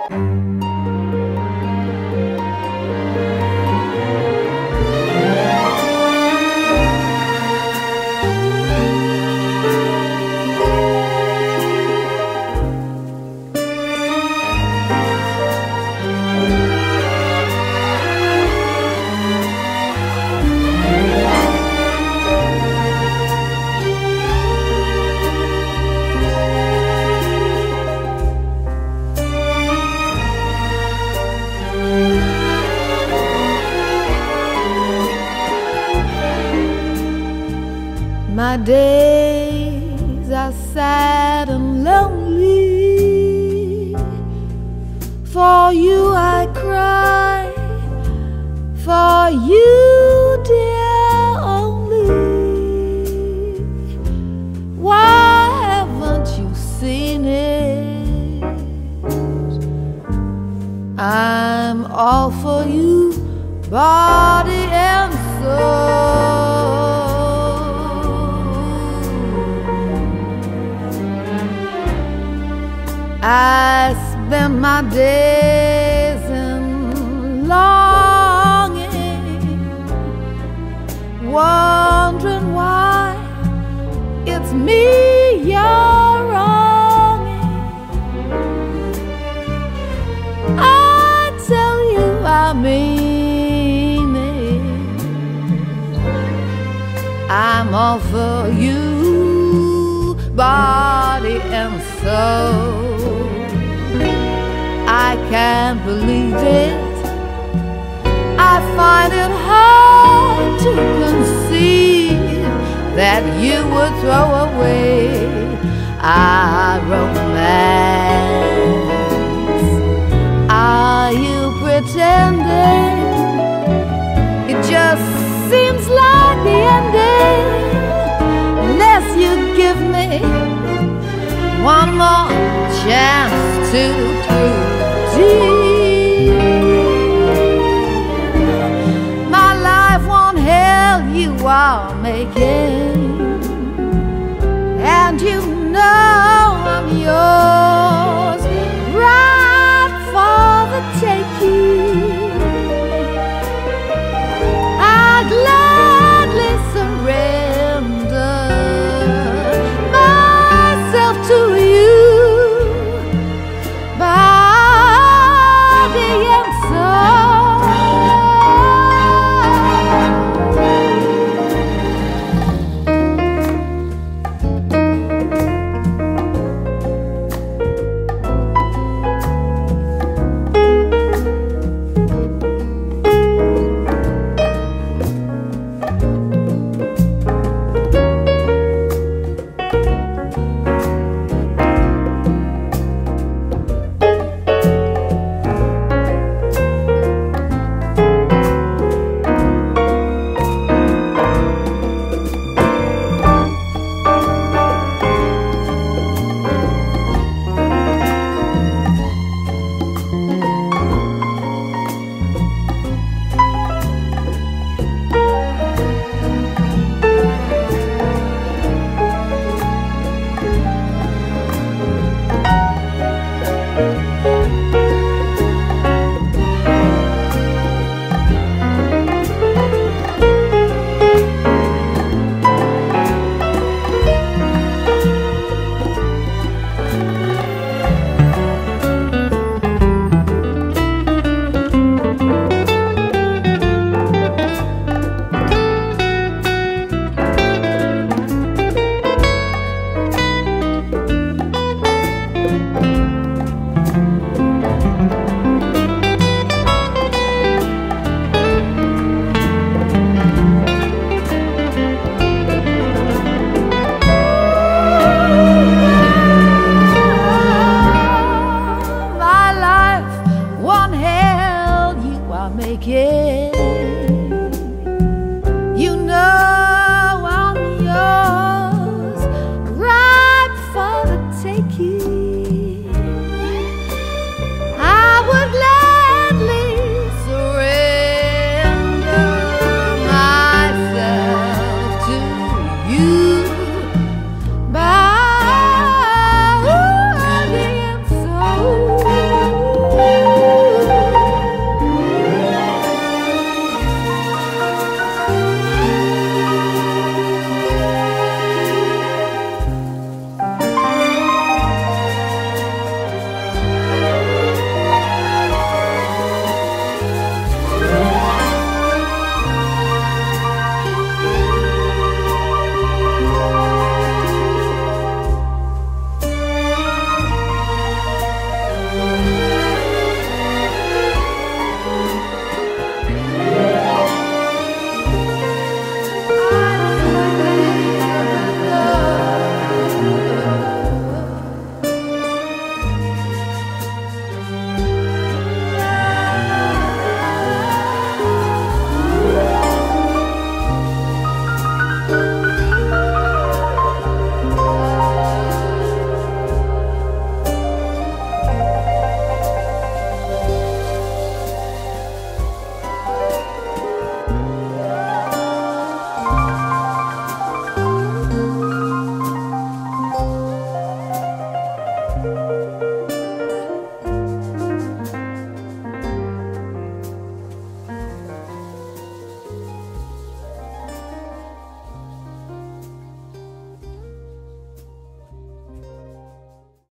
My days are sad and lonely. For you I cry, for you, dear, only. Why haven't you seen it? I'm all for you, body and soul. I spend my days in longing, wondering why it's me you're wronging. I tell you I mean it. I'm all for you, body and soul. I can't believe it. I find it hard to conceive that you would throw away our romance. Are you pretending? It just seems like the ending, unless you give me one more chance to prove. My life won't hell you are making.